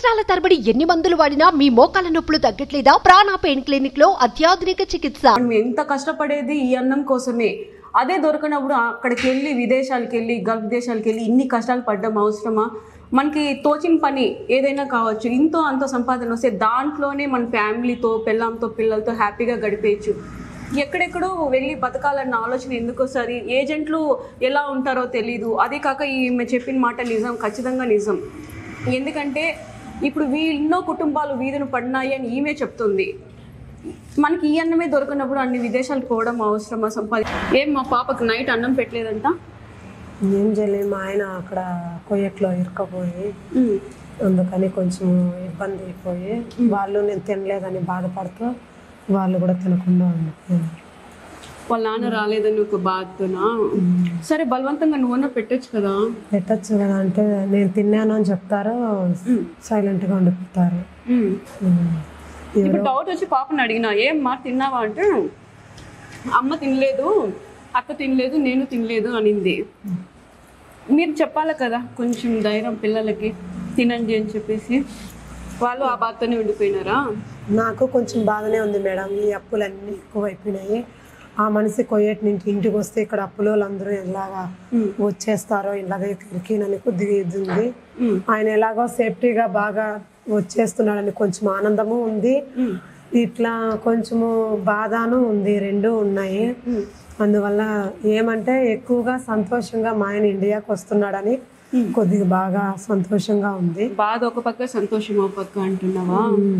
సంవత్సరాల తరబడి ఎన్ని మందులు వాడినా మీ మోకాల నొప్పులు తగ్గట్లేదా? ప్రాణ పెయిన్ క్లినిక్ లో అత్యాధునిక చికిత్స. ఎంత కష్టపడేది ఈ అన్నం కోసమే. అదే దొరకనప్పుడు అక్కడికి వెళ్ళి విదేశాలకు వెళ్ళి గల్ఫ్ దేశాలకు వెళ్ళి ఇన్ని కష్టాలు పడ్డం అవసరమా? మనకి తోచిన పని ఏదైనా కావచ్చు, ఇంతో అంత సంపాదన వస్తే దాంట్లోనే మన ఫ్యామిలీతో పిల్లలతో పిల్లలతో హ్యాపీగా గడిపేయచ్చు. ఎక్కడెక్కడో వెళ్ళి బతకాలన్న ఆలోచన ఎందుకు వస్తుంది? ఏజెంట్లు ఎలా ఉంటారో తెలీదు. అదే కాక ఈమె చెప్పిన మాట నిజం, ఖచ్చితంగా నిజం. ఎందుకంటే ఇప్పుడు ఎన్నో కుటుంబాలు వీధిని పడినాయి అని ఈమె చెప్తుంది. మనకి ఈ అన్నమే దొరకనప్పుడు అన్ని విదేశాలకు పోవడం అవసరమా? ఏం మా పాపకు నైట్ అన్నం పెట్టలేదంట? ఏం చేయలేదు, మా ఆయన అక్కడ కొయ్యట్లో ఇరుక్కపోయి అందుకని కొంచెం ఇబ్బంది అయిపోయి వాళ్ళు నేను తినలేదని బాధపడుతూ వాళ్ళు కూడా తినకుండా ఉన్నారు. వాళ్ళ నాన్న రాలేదని ఒక బాధతోనా? సరే బలవంతంగా నువ్వన్నా పెట్టచ్చు కదా. పెట్టచ్చు కదా అంటే నేను తిన్నాను అని చెప్తారు, సైలెంట్గా ఉండిపోతారు. ఇప్పుడు డౌట్ వచ్చి పాపని అడిగినా, ఏమ్మా తిన్నావా అంటే అమ్మ తినలేదు, అక్క తినలేదు, నేను తినలేదు అనింది. మీరు చెప్పాలి కదా కొంచెం ధైర్యం పిల్లలకి, తినండి అని చెప్పేసి. వాళ్ళు ఆ బాధతోనే ఉండిపోయినారా? నాకు కొంచెం బాధనే ఉంది మేడం. ఈ అప్పులన్నీ ఎక్కువైపోయినాయి. ఆ మనిషి కొయ్యేటి నుంచి ఇంటికి వస్తే ఇక్కడ అప్పులో అందరూ ఎలాగా వచ్చేస్తారో ఇలాగే తిరిగినని కొద్దిగా ఇది ఉంది. ఆయన ఎలాగో సేఫ్టీగా బాగా వచ్చేస్తున్నాడని కొంచెం ఆనందము ఉంది, ఇట్లా కొంచెము బాధను ఉంది, రెండు ఉన్నాయి. అందువల్ల ఏమంటే ఎక్కువగా సంతోషంగా మా ఆయన ఇండియాకి వస్తున్నాడని కొద్దిగా బాగా సంతోషంగా ఉంది. బాధ ఒక పక్క, సంతోషం ఒక పక్క అంటున్నావా?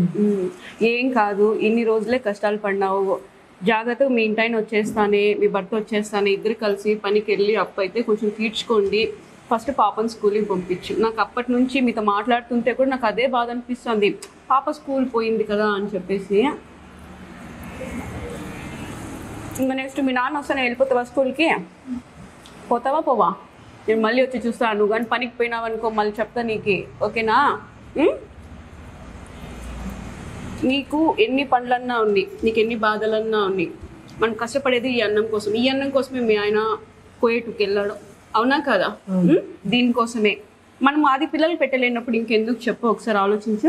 ఏం కాదు, ఇన్ని రోజులే కష్టాలు పడినావు, జాగ్రత్తగా మీ ఇంటాయన వచ్చేస్తానే, మీ భర్త వచ్చేస్తానే, ఇద్దరు కలిసి పనికి వెళ్ళి అప్పు అయితే కొంచెం తీర్చుకోండి. ఫస్ట్ పాపని స్కూల్కి పంపించు. నాకు అప్పటి నుంచి మీతో మాట్లాడుతుంటే కూడా నాకు అదే బాధ అనిపిస్తుంది, పాప స్కూల్ పోయింది కదా అని చెప్పేసి. ఇంకా నెక్స్ట్ మీ నాన్న వస్తానే వెళ్ళిపోతావా స్కూల్కి? పోతావా పోవా? నేను మళ్ళీ వచ్చి చూస్తాను. నువ్వు కానీ పనికి పోయినావు అనుకో మళ్ళీ చెప్తా నీకు, ఓకేనా? నీకు ఎన్ని పనులన్నా ఉన్నాయి, నీకు ఎన్ని బాధలన్నా ఉన్నాయి, మనం కష్టపడేది ఈ అన్నం కోసం. ఈ అన్నం కోసమే మీ ఆయన కోయేటుకి వెళ్ళాడు, అవునా కదా? దీనికోసమే. మనం ఆది పిల్లలు పెట్టలేనప్పుడు ఇంకెందుకు చెప్పు, ఒకసారి ఆలోచించు.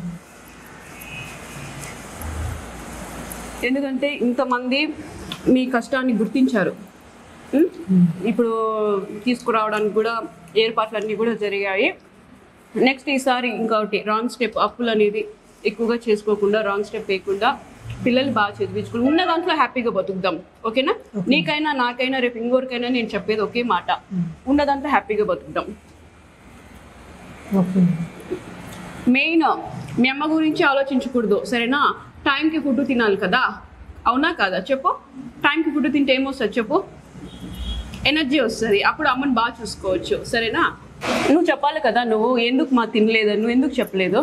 ఎందుకంటే ఇంతమంది మీ కష్టాన్ని గుర్తించారు. ఇప్పుడు తీసుకురావడానికి కూడా ఏర్పాట్లన్నీ కూడా జరిగాయి. నెక్స్ట్ ఈసారి ఇంకొకటి రాంగ్ స్టెప్, అప్పులు అనేది ఎక్కువగా చేసుకోకుండా, రాంగ్ స్టెప్ వేయకుండా పిల్లలు బాగా చదివించుకుని ఉన్న దాంట్లో హ్యాపీగా బతుకుదాం, ఓకేనా? నీకైనా నాకైనా రేపు ఇంకోరికైనా నేను చెప్పేది ఒకే మాట, ఉన్న దాంట్లో హ్యాపీగా బతుకుదాం. మెయిన్ మీ అమ్మ గురించి ఆలోచించకూడదు, సరేనా? టైంకి ఫుడ్ తినాలి కదా, అవునా కదా? చెప్పు, టైంకి ఫుడ్ తింటే ఏమొస్తుంది చెప్పు? ఎనర్జీ వస్తుంది, అప్పుడు అమ్మని బాగా చూసుకోవచ్చు, సరేనా? నువ్వు చెప్పాలి కదా, నువ్వు ఎందుకు మా తినలేదు, నువ్వు ఎందుకు చెప్పలేదు?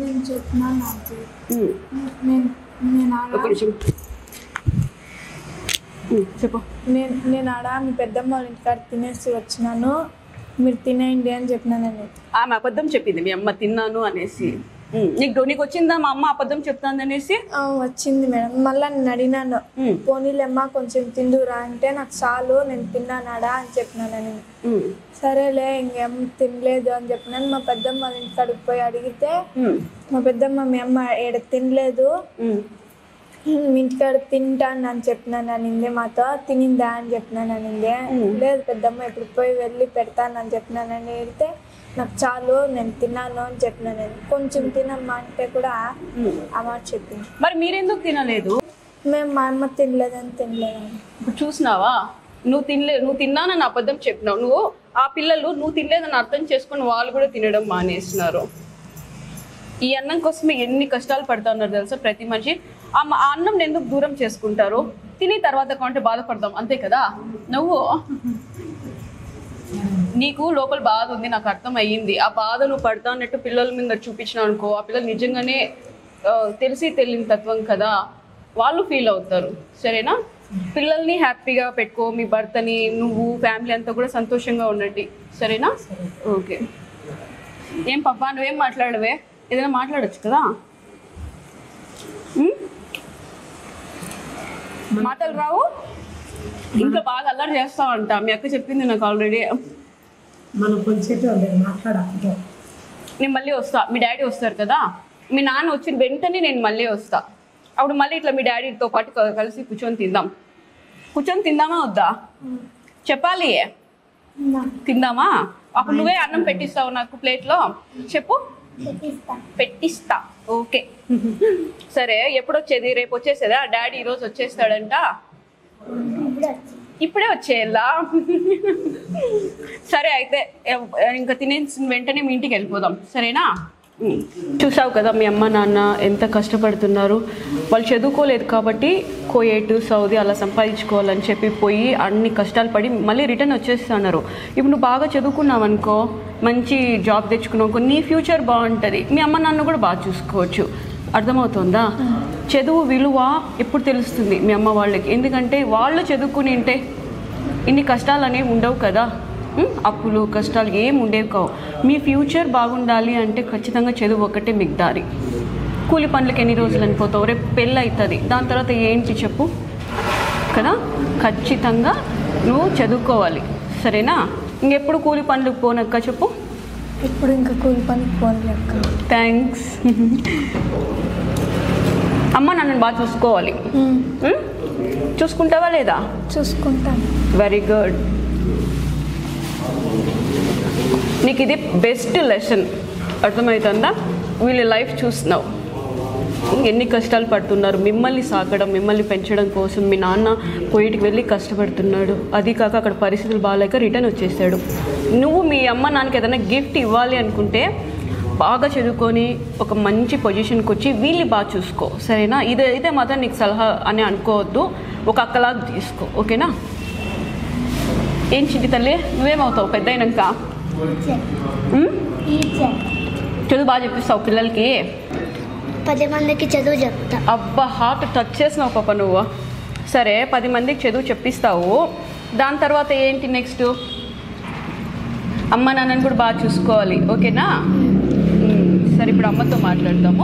చెప్పు. నేను ఆడ మీ పెద్దమ్మ వాళ్ళ ఇంటికాడ తినేసి వచ్చినాను, మీరు తినేయండి అని చెప్పినాను. ఆమె అబద్ధం చెప్పింది మీ అమ్మ తిన్నాను అనేసి. నీకు వచ్చిందా మా అమ్మ అబద్ధం చెప్తాను అనేసి? వచ్చింది మేడం. మళ్ళీ నేను అడిగినాను, పోనీలేమ్మా కొంచెం తిందురా అంటే నాకు చాలు నేను తిన్నానాడా అని చెప్పినాను. సరేలే ఇంకేం తినలేదు అని చెప్పినాను. మా పెద్దమ్మ వాళ్ళ ఇంటికాడికి పోయి అడిగితే మా పెద్దమ్మ మీ అమ్మ ఏడ తినలేదు, మీ ఇంటికాడ తింటాను అని చెప్పినాను అనిందే. మాతో తినిందా అని చెప్పినాను అనిందే. లేదు పెద్దమ్మ ఇప్పుడు పోయి వెళ్ళి పెడతాను అని చెప్పినాను అని అడిగితే నాకు చాలు నేను తిన్నాను అని చెప్పినాను. కొంచెం తినమ్మా అంటే కూడా ఆ మాట చెప్పింది. మరి మీరెందుకు తినలేదు? మేము మా అమ్మ తినలేదని తినలేదని. ఇప్పుడు చూసినావా, నువ్వు తిన్నానని అబద్ధం చెప్పినావు. నువ్వు ఆ పిల్లలు నువ్వు తినలేదని అర్థం చేసుకుని వాళ్ళు కూడా తినడం మానేస్తున్నారు. ఈ అన్నం కోసమే ఎన్ని కష్టాలు పడుతున్నారు తెలుసా ప్రతి మనిషి. ఆ అన్నం ఎందుకు దూరం చేసుకుంటారు? తిని తర్వాత కొంటే బాధపడతాం, అంతే కదా? నువ్వు నీకు లోపల బాధ ఉంది, నాకు అర్థం అయ్యింది. ఆ బాధ నువ్వు పడతా అన్నట్టు పిల్లల మీద చూపించినావు అనుకో, ఆ పిల్లలు నిజంగానే తెలిసి తెలియని తత్వం కదా, వాళ్ళు ఫీల్ అవుతారు, సరేనా? పిల్లల్ని హ్యాపీగా పెట్టుకో, మీ భర్తని, నువ్వు, ఫ్యామిలీ అంతా కూడా సంతోషంగా ఉండండి, సరేనా? ఓకే. ఏం పప్పా నువ్వేం మాట్లాడవే? ఏదైనా మాట్లాడచ్చు కదా, మాటలు రావు. ఇంకా బాగా అల్లరి చేస్తావంట, మీ అక్క చెప్పింది నాకు ఆల్రెడీ. మనం కొంచెం మాట్లాడాలి. నేను మళ్ళీ వస్తా, మీ డాడీ వస్తారు కదా, మీ నాన్న వచ్చిన వెంటనే నేను మళ్ళీ వస్తా. అప్పుడు మళ్ళీ ఇట్లా మీ డాడీతో పాటు కలిసి కూర్చొని తిందాం. కూర్చొని తిందామా వద్దా చెప్పాలి. తిందామా? అప్పుడు నువ్వే అన్నం పెట్టిస్తావు నాకు ప్లేట్లో, చెప్పు. పెట్టిస్తా. ఓకే సరే. ఎప్పుడు వచ్చేది? రేపు వచ్చేసేదా? డాడీ ఈరోజు వచ్చేస్తాడంట. ఇప్పుడే వచ్చేయాలా? సరే అయితే ఇంకా తినేసిన వెంటనే మీ ఇంటికి వెళ్ళిపోదాం, సరేనా? చూసావు కదా మీ అమ్మ నాన్న ఎంత కష్టపడుతున్నారు. వాళ్ళు చదువుకోలేదు కాబట్టి కువైట్, సౌదీ అలా సంపాదించుకోవాలని చెప్పి పోయి అన్ని కష్టాలు పడి మళ్ళీ రిటర్న్ వచ్చేస్తున్నారు. ఇప్పుడు నువ్వు బాగా చదువుకున్నావు అనుకో, మంచి జాబ్ తెచ్చుకున్నావు, నీ ఫ్యూచర్ బాగుంటుంది, మీ అమ్మ నాన్న కూడా బాగా చూసుకోవచ్చు. అర్థమవుతుందా? చదువు విలువ ఎప్పుడు తెలుస్తుంది మీ అమ్మ వాళ్ళకి, ఎందుకంటే వాళ్ళు చదువుకుని ఉంటే ఇన్ని కష్టాలు అనేవి ఉండవు కదా, అప్పులు కష్టాలు ఏం ఉండేవి కావు. మీ ఫ్యూచర్ బాగుండాలి అంటే ఖచ్చితంగా చదువు ఒకటే మీకు దారి. కూలి పనులకి ఎన్ని రోజులు అనిపోతావు, రేపు పెళ్ళి అవుతుంది, దాని తర్వాత ఏంటి చెప్పు కదా. ఖచ్చితంగా నువ్వు చదువుకోవాలి, సరేనా? ఇంకెప్పుడు కూలి పనులకు పోనక్క చెప్పు. ఇప్పుడు ఇంకా కూలి పనికి పోనీ అక్క. థ్యాంక్స్. అమ్మ నన్ను బాగా చూసుకోవాలి. చూసుకుంటావా లేదా? చూసుకుంటాను. Very good. నీకు ఇది బెస్ట్ లెసన్, అర్థమవుతుందా? వీళ్ళ లైఫ్ చూస్తున్నావు, ఎన్ని కష్టాలు పడుతున్నారు మిమ్మల్ని సాకడం, మిమ్మల్ని పెంచడం కోసం. మీ నాన్న కువైట్కి వెళ్ళి కష్టపడుతున్నాడు, అది కాక అక్కడ పరిస్థితులు బాగాలేక రిటర్న్ వచ్చేసాడు. నువ్వు మీ అమ్మ నాన్నకి ఏదైనా గిఫ్ట్ ఇవ్వాలి అనుకుంటే బాగా చదువుకొని ఒక మంచి పొజిషన్కి వచ్చి వీళ్ళని బాగా చూసుకో, సరేనా? ఇదే మాత్రం నీకు సలహా అని అనుకోవద్దు, ఒక అక్కలాగా తీసుకో, ఓకేనా? ఏం చిట్టి తల్లి, నువ్వేమవుతావు పెద్ద అయినాక? చదువు బాగా చెప్పిస్తావు పిల్లలకి? 10 మందికి చదువు చెప్తా. అబ్బా, హార్ట్ టచ్ చేసినావు పాప నువ్వు. సరే 10 మందికి చదువు చెప్పిస్తావు, దాని తర్వాత ఏంటి నెక్స్ట్? అమ్మ నాన్నని కూడా బాగా చూసుకోవాలి, ఓకేనా? సరే ఇప్పుడు అమ్మతో మాట్లాడదాము.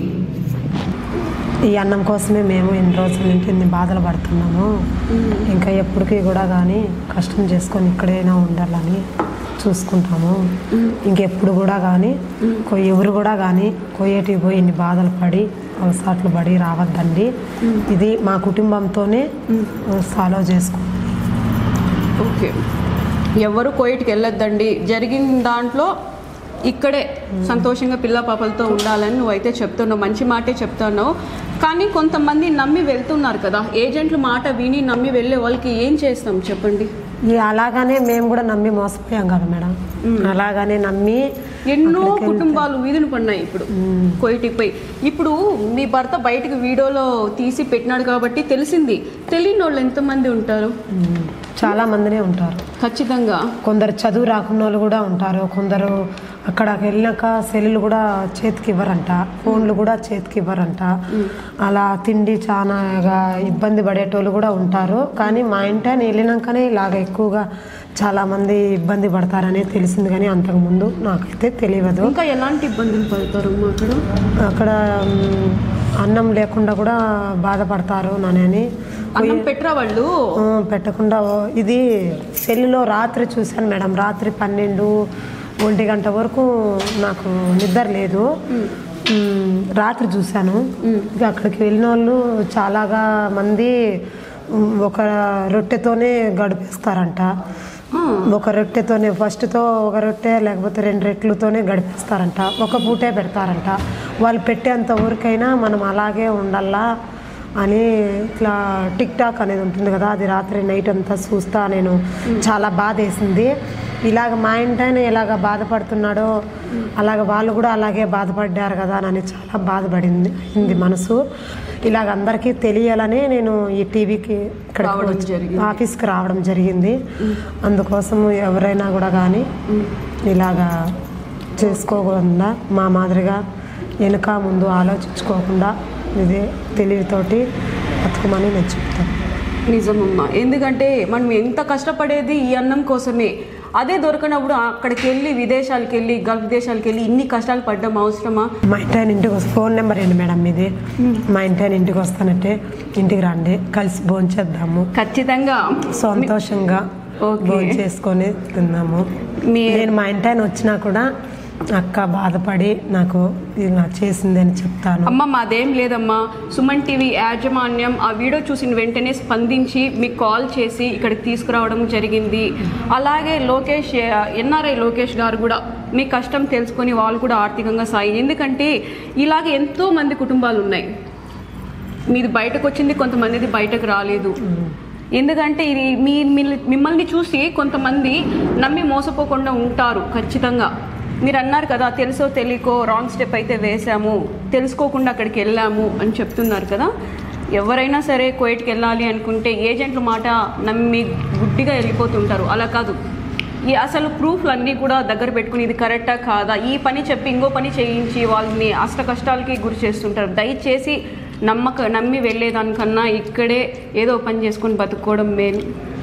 ఈ అన్నం కోసమే మేము ఎన్ని రోజుల నుంచి ఎన్ని బాధలు పడుతున్నాము. ఇంకా ఎప్పటికీ కూడా కానీ కష్టం చేసుకొని ఇక్కడైనా ఉండాలని చూసుకుంటాము. ఇంకెప్పుడు కూడా కానీ ఎవరు కూడా కానీ కువైట్కి పోయి ఇన్ని బాధలు పడి అవసరాలు పడి రావద్దండి. ఇది మా కుటుంబంతోనే ఫాలో చేసుకుంటాం. ఓకే, ఎవరు కువైట్కి వెళ్ళొద్దండి. జరిగిన దాంట్లో ఇక్కడే సంతోషంగా పిల్ల పాపలతో ఉండాలని నువ్వైతే చెప్తున్నావు, మంచి మాటే చెప్తున్నావు. కానీ కొంతమంది నమ్మి వెళ్తున్నారు కదా, ఏజెంట్లు మాట విని నమ్మి వెళ్ళే వాళ్ళకి ఏం చేస్తాం చెప్పండి? అలాగానే మేము కూడా నమ్మి మోసపోయాం కదా మేడం. అలాగానే నమ్మి ఎన్నో కుటుంబాలు వీధులు పడినాయి ఇప్పుడు కువైట్కి పోయి. ఇప్పుడు మీ భర్త బయటకు వీడియోలో తీసి పెట్టినాడు కాబట్టి తెలిసింది. తెలియని వాళ్ళు ఎంతమంది ఉంటారు? చాలా మందినే ఉంటారు ఖచ్చితంగా. కొందరు చదువు రాకున్న వాళ్ళు కూడా ఉంటారు. కొందరు అక్కడికి వెళ్ళినాక సెల్లులు కూడా చేతికి ఇవ్వరంట, ఫోన్లు కూడా చేతికి ఇవ్వరంట. అలా తిండి చాలా ఇబ్బంది పడేటోళ్ళు కూడా ఉంటారు. కానీ మా ఇంటిని వెళ్ళినాకనే ఇలాగ ఎక్కువగా చాలామంది ఇబ్బంది పడతారని తెలిసింది, కానీ అంతకుముందు నాకైతే తెలియదు. ఇంకా ఎలాంటి ఇబ్బందులు పడతారు అక్కడ అన్నం లేకుండా కూడా బాధపడతారు నాని. అన్నం పెట్టరా వాళ్ళు? పెట్టకుండా ఇది సెల్లులో రాత్రి చూశాను మేడం. రాత్రి 12-1 గంట వరకు నాకు నిద్ర లేదు. రాత్రి చూశాను. అక్కడికి వెళ్ళిన వాళ్ళు చాలాగా మంది ఒక రొట్టెతోనే గడిపేస్తారంట. ఒక రొట్టెతోనే ఫస్ట్తో ఒక రొట్టె లేకపోతే 2 రొట్టెలతోనే గడిపేస్తారంట. ఒక పూటే పెడతారంట. వాళ్ళు పెట్టేంత ఊరికైనా మనం అలాగే ఉండాలా అని ఇట్లా టిక్ టాక్ అనేది ఉంటుంది కదా, అది రాత్రి నైట్ అంతా చూస్తా నేను చాలా బాధ వేసింది. ఇలాగ మా ఇంటైనా ఇలాగ బాధపడుతున్నాడో అలాగ వాళ్ళు కూడా అలాగే బాధపడ్డారు కదా అని చాలా బాధపడింది అయింది మనసు. ఇలాగ అందరికీ తెలియాలని నేను ఈ టీవీకి ఇక్కడ ఆఫీస్కి రావడం జరిగింది. అందుకోసం ఎవరైనా కూడా కానీ ఇలాగా చేసుకోకుండా మా మాదిరిగా వెనుక ముందు ఆలోచించుకోకుండా ఇదే తెలివితోటి బతుకమని నేను చెప్తాను. నిజమమ్మా, ఎందుకంటే మనం ఎంత కష్టపడేది ఈ అన్నం కోసమే. అదే దొరకనప్పుడు అక్కడికి వెళ్ళి విదేశాలకు వెళ్ళి గల్ఫ్ దేశాలకు వెళ్ళి ఇన్ని కష్టాలు పడ్డం అవసరమా? మా ఇంటి ఇంటికి వస్తే ఫోన్ నెంబర్ ఏంటి మేడం మీది? మా ఇంటి ఇంటికి వస్తానంటే ఇంటికి రండి, కలిసి భోజనం చేద్దాము. ఖచ్చితంగా సంతోషంగా భోజనం చేసుకొని తిందాము. నేను మా ఇంటి వచ్చినా కూడా అక్క బాధపడి నాకు ఇలా చేసిందని చెప్తాను. అమ్మ మాదేం లేదమ్మా, సుమన్ టీవీ యాజమాన్యం ఆ వీడియో చూసిన వెంటనే స్పందించి మీకు కాల్ చేసి ఇక్కడికి తీసుకురావడం జరిగింది. అలాగే లోకేష్, ఎన్ఆర్ఐ లోకేష్ గారు కూడా మీ కష్టం తెలుసుకొని వాళ్ళు కూడా ఆర్థికంగా సాయం, ఎందుకంటే ఇలాగే ఎంతో మంది కుటుంబాలు ఉన్నాయి. మీది బయటకు వచ్చింది, కొంతమందిది బయటకు రాలేదు. ఎందుకంటే ఇది మిమ్మల్ని చూసి కొంతమంది నమ్మి మోసపోకుండా ఉంటారు ఖచ్చితంగా. మీరు అన్నారు కదా, తెలుసో తెలియకో రాంగ్ స్టెప్ అయితే వేసాము, తెలుసుకోకుండా అక్కడికి వెళ్ళాము అని చెప్తున్నారు కదా. ఎవరైనా సరే కువైట్కి వెళ్ళాలి అనుకుంటే ఏజెంట్ల మాట నమ్మి గుడ్డిగా వెళ్ళిపోతుంటారు. అలా కాదు, ఈ అసలు ప్రూఫ్లు అన్నీ కూడా దగ్గర పెట్టుకుని ఇది కరెక్టా కాదా, ఈ పని చెప్పి ఇంకో పని చేయించి వాళ్ళని అష్ట కష్టాలకి గురి చేస్తుంటారు. దయచేసి నమ్మి వెళ్ళేదానికన్నా ఇక్కడే ఏదో పని చేసుకొని బతుక్కోవడం మేలు.